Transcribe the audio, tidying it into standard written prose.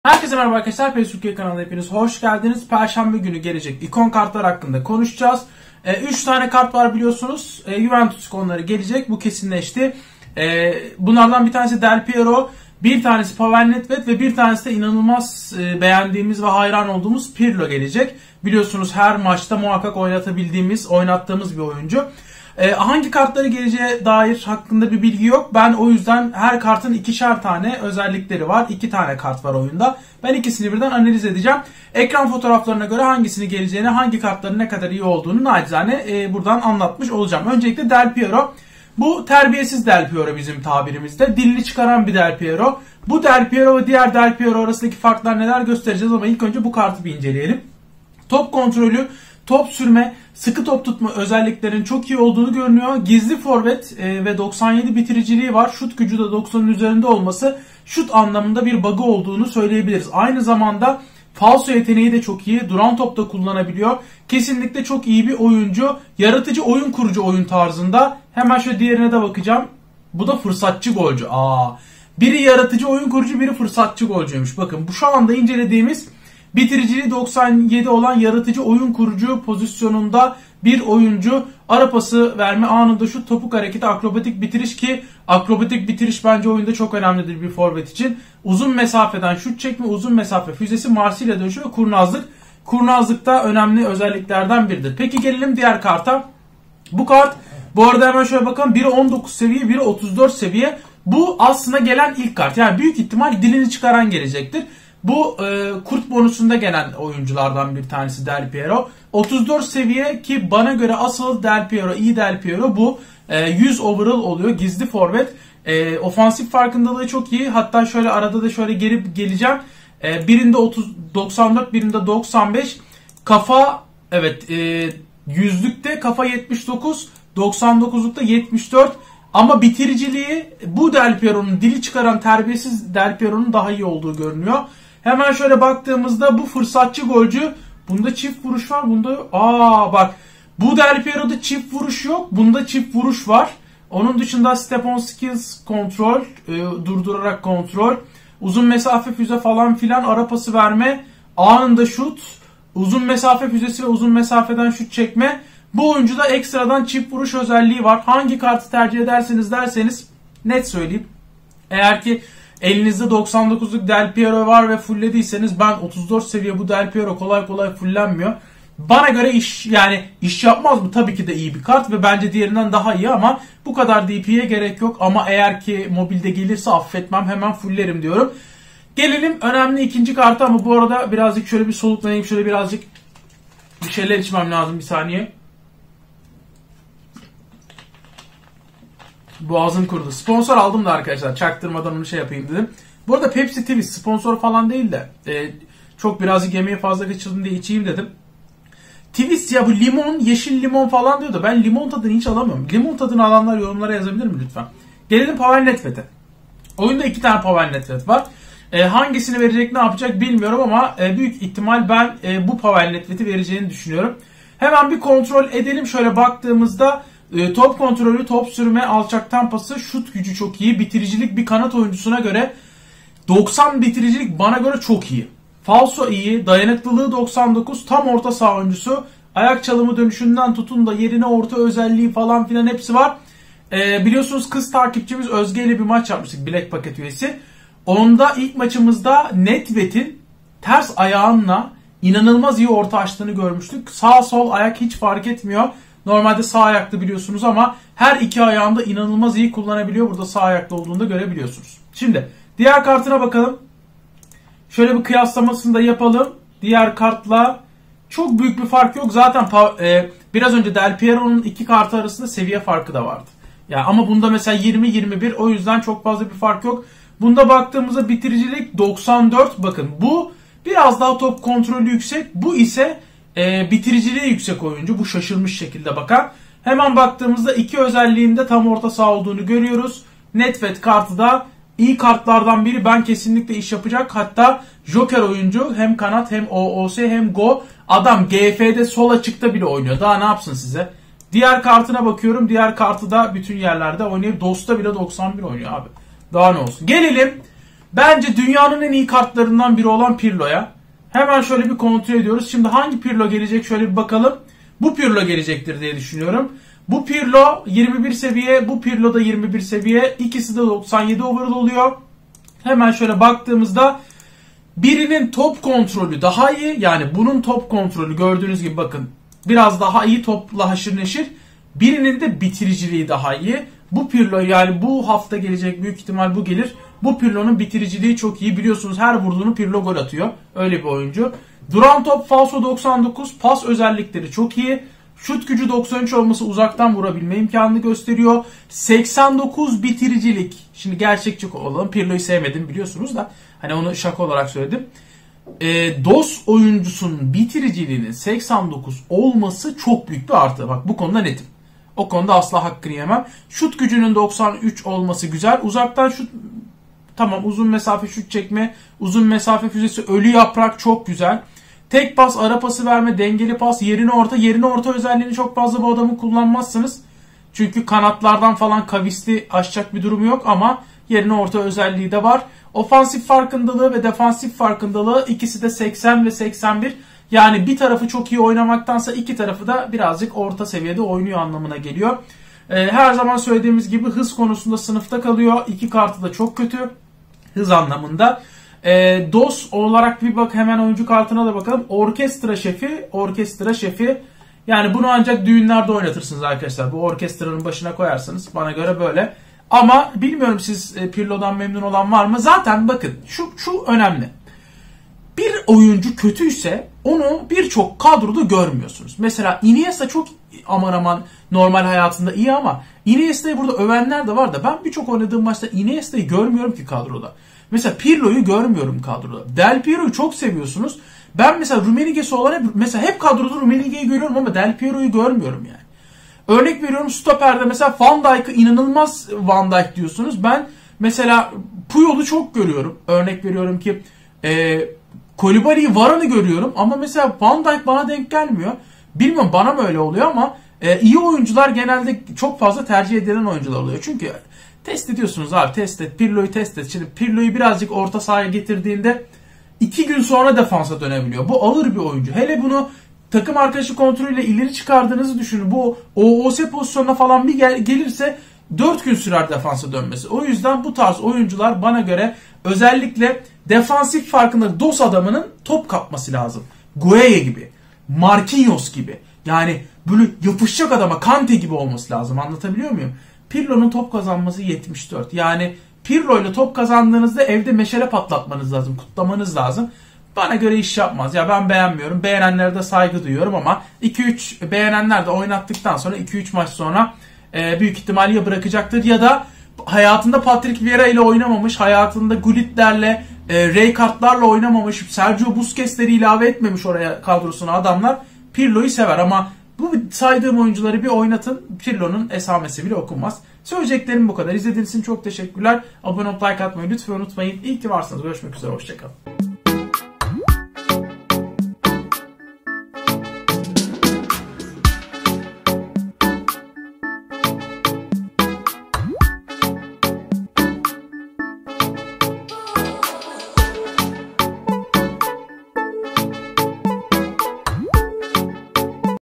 Herkese merhaba arkadaşlar. PES Türkiye kanalına hepiniz hoş geldiniz. Perşembe günü gelecek ikon kartlar hakkında konuşacağız. 3 tane kart var biliyorsunuz. Juventus ikonları gelecek. Bu kesinleşti. Bunlardan bir tanesi Del Piero, bir tanesi Pavel Nedved ve bir tanesi de inanılmaz beğendiğimiz ve hayran olduğumuz Pirlo gelecek. Biliyorsunuz her maçta muhakkak oynattığımız bir oyuncu. Hangi kartları geleceğe dair hakkında bir bilgi yok. Ben o yüzden her kartın ikişer tane özellikleri var. 2 tane kart var oyunda. Ben ikisini birden analiz edeceğim. Ekran fotoğraflarına göre hangisini geleceğini, hangi kartların ne kadar iyi olduğunu nacizane buradan anlatmış olacağım. Öncelikle Del Piero. Bu terbiyesiz Del Piero bizim tabirimizde. Dilini çıkaran bir Del Piero. Bu Del Piero ve diğer Del Piero arasındaki farklar neler göstereceğiz ama ilk önce bu kartı bir inceleyelim. Top kontrolü, top sürme, sıkı top tutma özelliklerinin çok iyi olduğunu görünüyor. Gizli forvet ve 97 bitiriciliği var. Şut gücü de 90'ın üzerinde olması şut anlamında bir bug'ı olduğunu söyleyebiliriz. Aynı zamanda falso yeteneği de çok iyi. Duran top da kullanabiliyor. Kesinlikle çok iyi bir oyuncu. Yaratıcı oyun kurucu oyun tarzında. Hemen şöyle diğerine de bakacağım. Bu da fırsatçı golcü. Biri yaratıcı oyun kurucu, biri fırsatçı golcüymüş. Bakın bu şu anda incelediğimiz bitiriciliği 97 olan yaratıcı oyun kurucu pozisyonunda bir oyuncu. Ara pası verme anında şut, topuk hareketi, akrobatik bitiriş ki akrobatik bitiriş bence oyunda çok önemlidir bir forvet için. Uzun mesafeden şut çekme, uzun mesafe füzesi, Marsilya dönüşü ve kurnazlık. Kurnazlık da önemli özelliklerden biridir. Peki gelelim diğer karta. Bu kart bu arada hemen şöyle bakalım. Biri 19 seviye, biri 34 seviye. Bu aslında gelen ilk kart. Yani büyük ihtimal dilini çıkaran gelecektir. Bu kurt bonusunda gelen oyunculardan bir tanesi Del Piero. 34 seviye ki bana göre asıl Del Piero, iyi Del Piero bu. 100 overall oluyor. Gizli forvet. Ofansif farkındalığı çok iyi. Hatta şöyle arada da şöyle geri geleceğim. Birinde 94, birinde 95. Kafa evet yüzlükte kafa 79, 99'lukta 74. Ama bitiriciliği bu Del Piero'nun, dili çıkaran terbiyesiz Del Piero'nun daha iyi olduğu görünüyor. Hemen şöyle baktığımızda bu fırsatçı golcü. Bunda çift vuruş var. Bunda bak. Bu Del Piero'da çift vuruş yok. Bunda çift vuruş var. Onun dışında step on skills kontrol. Durdurarak kontrol. Uzun mesafe füze falan filan. Ara pası verme. Anında şut. Uzun mesafe füzesi ve uzun mesafeden şut çekme. Bu oyuncuda ekstradan çift vuruş özelliği var. Hangi kartı tercih ederseniz net söyleyeyim. Eğer ki elinizde 99'luk Del Piero var ve fulllediyseniz, ben 34 seviye bu Del Piero kolay kolay fullenmiyor. Bana göre iş yapmaz mı? Tabii ki de iyi bir kart ve bence diğerinden daha iyi ama bu kadar DP'ye gerek yok. Ama eğer ki mobilde gelirse affetmem, hemen fullerim diyorum. Gelelim önemli ikinci karta ama bu arada birazcık şöyle bir soluklanayım. Şöyle birazcık bir şeyler içmem lazım, bir saniye. Boğazım kurudu. Sponsor aldım da arkadaşlar. Çaktırmadan onu yapayım dedim. Bu arada Pepsi TV sponsor falan değil de çok birazcık yemeği fazla kaçırdım diye içeyim dedim. Twist ya, bu limon, yeşil limon falan diyor da ben limon tadını hiç alamıyorum. Limon tadını alanlar yorumlara yazabilir mi lütfen? Gelelim Pavel Nedved'e. Oyunda 2 tane Pavel Nedved var. Hangisini verecek, ne yapacak bilmiyorum ama büyük ihtimal ben bu Pavel Nedved'i vereceğini düşünüyorum. Hemen bir kontrol edelim. Şöyle baktığımızda top kontrolü, top sürme, alçaktan pası, şut gücü çok iyi. Bitiricilik bir kanat oyuncusuna göre 90 bitiricilik bana göre çok iyi. Falso iyi, dayanıklılığı 99, tam orta saha oyuncusu. Ayak çalımı dönüşünden tutun da yerine orta özelliği falan filan hepsi var. Biliyorsunuz kız takipçimiz Özge ile bir maç yapmıştık, Black Paket üyesi. Onda ilk maçımızda Nedved'in ters ayağınla inanılmaz iyi orta açtığını görmüştük. Sağ sol ayak hiç fark etmiyor. Normalde sağ ayaklı biliyorsunuz ama her iki ayağında inanılmaz iyi kullanabiliyor. Burada sağ ayaklı olduğunu da görebiliyorsunuz. Şimdi diğer kartına bakalım. Şöyle bir kıyaslamasını da yapalım. Diğer kartla çok büyük bir fark yok. Zaten biraz önce Del Piero'nun 2 kartı arasında seviye farkı da vardı. Yani ama bunda mesela 20-21, o yüzden çok fazla bir fark yok. Bunda baktığımızda bitiricilik 94. Bakın bu biraz daha top kontrolü yüksek. Bu ise bitiriciliği yüksek oyuncu. Bu şaşırmış şekilde bakan. Hemen baktığımızda 2 özelliğinde tam orta saha olduğunu görüyoruz. Nedved kartı da iyi kartlardan biri. Ben kesinlikle iş yapacak. Hatta Joker oyuncu, hem kanat hem OOS hem Go. Adam GF'de sol açıkta bile oynuyor. Daha ne yapsın size? Diğer kartına bakıyorum. Diğer kartı da bütün yerlerde oynayıp DOS'ta bile 91 oynuyor abi. Daha ne olsun. Gelelim Bence dünyanın en iyi kartlarından biri olan Pirlo'ya. Hemen şöyle bir kontrol ediyoruz. Şimdi hangi Pirlo gelecek şöyle bir bakalım. Bu Pirlo gelecektir diye düşünüyorum. Bu Pirlo 21 seviye, bu Pirlo da 21 seviye. İkisi de 97 overall oluyor. Hemen şöyle baktığımızda birinin top kontrolü daha iyi. Yani bunun top kontrolü gördüğünüz gibi bakın biraz daha iyi, topla haşır neşir. Birinin de bitiriciliği daha iyi. Bu Pirlo, yani bu hafta gelecek, büyük ihtimal bu gelir. Bu Pirlo'nun bitiriciliği çok iyi. Biliyorsunuz her vurduğunu Pirlo gol atıyor. Öyle bir oyuncu. Duran top falso 99. Pas özellikleri çok iyi. Şut gücü 93 olması uzaktan vurabilme imkanını gösteriyor. 89 bitiricilik. Şimdi gerçekçi olalım. Pirlo'yu sevmedim biliyorsunuz da. Hani onu şaka olarak söyledim. DOS oyuncusunun bitiriciliğinin 89 olması çok büyük bir artı. Bak bu konuda netim. O konuda asla hakkını yemem. Şut gücünün 93 olması güzel. Uzaktan şut, tamam, uzun mesafe şut çekme, uzun mesafe füzesi, ölü yaprak çok güzel. Tek pas, ara pası verme, dengeli pas, yerine orta özelliğini çok fazla bu adamı kullanmazsınız. Çünkü kanatlardan falan kavisli aşacak bir durumu yok ama yerine orta özelliği de var. Ofansif farkındalığı ve defansif farkındalığı ikisi de 80 ve 81. Yani bir tarafı çok iyi oynamaktansa iki tarafı da birazcık orta seviyede oynuyor anlamına geliyor. Her zaman söylediğimiz gibi hız konusunda sınıfta kalıyor. İki kartı da çok kötü hız anlamında. DOS olarak bir bak, hemen oyuncu kartına da bakalım. Orkestra şefi. Yani bunu ancak düğünlerde oynatırsınız arkadaşlar. Bu orkestranın başına koyarsınız. Bana göre böyle. Ama bilmiyorum siz Pirlo'dan memnun olan var mı? Zaten bakın şu önemli. Bir oyuncu kötüyse onu birçok kadroda görmüyorsunuz. Mesela Iniesta çok aman normal hayatında iyi ama Iniesta'yı burada övenler de var da ben birçok oynadığım maçta Iniesta'yı görmüyorum ki kadroda. Mesela Pirlo'yu görmüyorum kadroda. Del Piero'yu çok seviyorsunuz. Ben mesela Rummenigge'si olarak mesela hep kadroda Rummenigge'yi görüyorum ama Del Piero'yu görmüyorum yani. Örnek veriyorum, stoperde mesela Van Dijk'ı inanılmaz Van Dijk diyorsunuz. Ben mesela Puyol'u çok görüyorum. Örnek veriyorum ki Koulibaly'yi, Varane'ı görüyorum ama mesela Van Dijk bana denk gelmiyor. Bilmiyorum bana mı öyle oluyor ama iyi oyuncular genelde çok fazla tercih edilen oyuncular oluyor. Çünkü test ediyorsunuz abi, test et. Pirlo'yu test et. Şimdi Pirlo'yu birazcık orta sahaya getirdiğinde 2 gün sonra defansa dönebiliyor. Bu ağır bir oyuncu. Hele bunu takım arkadaşı kontrolüyle ileri çıkardığınızı düşünün. Bu OOS pozisyonuna falan bir gelirse 4 gün sürer defansa dönmesi. O yüzden bu tarz oyuncular bana göre özellikle defansif farkında DOS adamının top kapması lazım. Gueye gibi, Marquinhos gibi. Yani böyle yapışacak adama, Kante gibi olması lazım. Anlatabiliyor muyum? Pirlo'nun top kazanması 74. Yani Pirlo ile top kazandığınızda evde meşale patlatmanız lazım, kutlamanız lazım. Bana göre iş yapmaz. Ya ben beğenmiyorum. Beğenenlere de saygı duyuyorum ama 2-3 beğenenler de oynattıktan sonra 2-3 maç sonra büyük ihtimalle ya bırakacaktır ya da hayatında Patrick Vieira ile oynamamış, hayatında Gullit'lerle, Rijkaard'larla oynamamış, Sergio Busquets'leri ilave etmemiş oraya kadrosuna adamlar Pirlo'yu sever ama bu saydığım oyuncuları bir oynatın, Pirlo'nun esamesi bile okunmaz. Söyleyeceklerim bu kadar. İzlediğiniz için çok teşekkürler. Abone olup like atmayı lütfen unutmayın. İyi ki varsınız. Görüşmek üzere. Hoşçakalın.